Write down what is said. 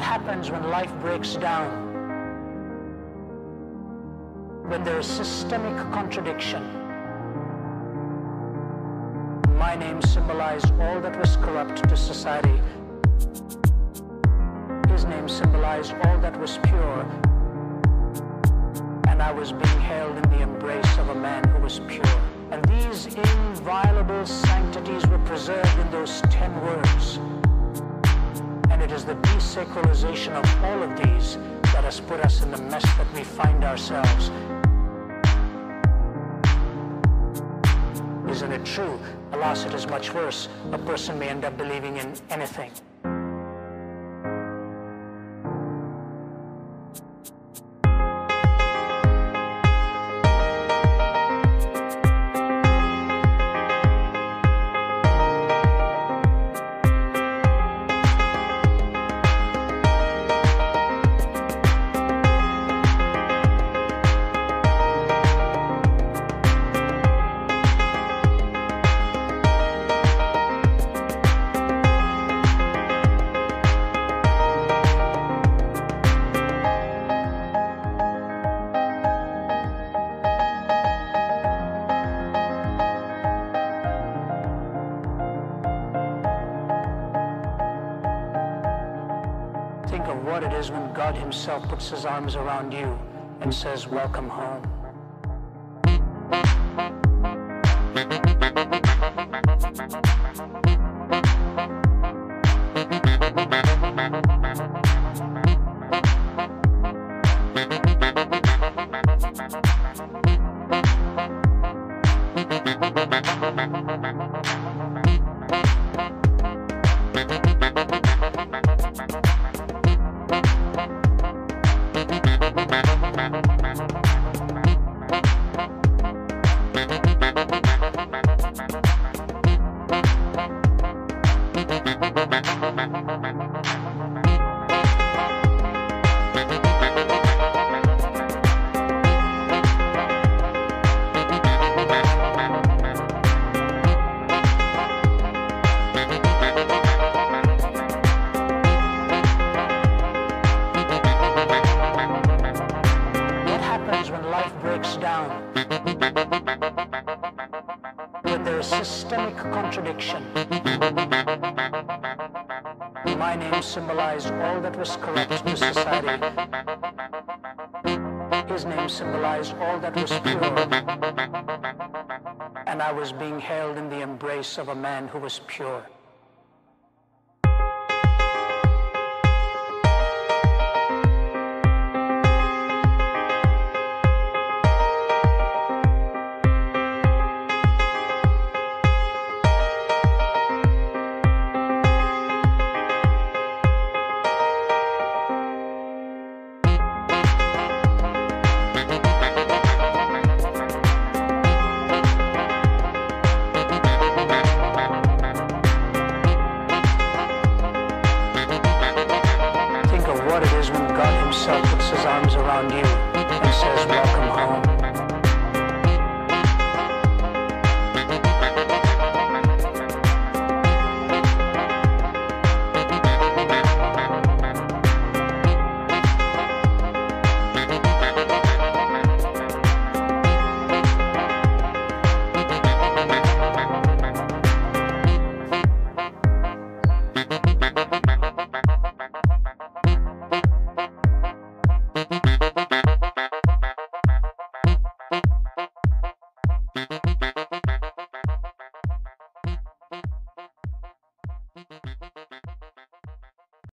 happens when life breaks down? When there is systemic contradiction. My name symbolized all that was corrupt to society. His name symbolized all that was pure. And I was being held in the embrace of a man who was pure. And these inviolable sanctities were preserved in those 10 words. And it is the desacralization of all of these that has put us in the mess that we find ourselves. Isn't it true? Alas, it is much worse. A person may end up believing in anything. Think of what it is when God Himself puts His arms around you and says, "Welcome home." When there is systemic contradiction. My name symbolized all that was corrupt to society. His name symbolized all that was pure. And I was being held in the embrace of a man who was pure. What it is when God Himself puts His arms around you and says, "Welcome home."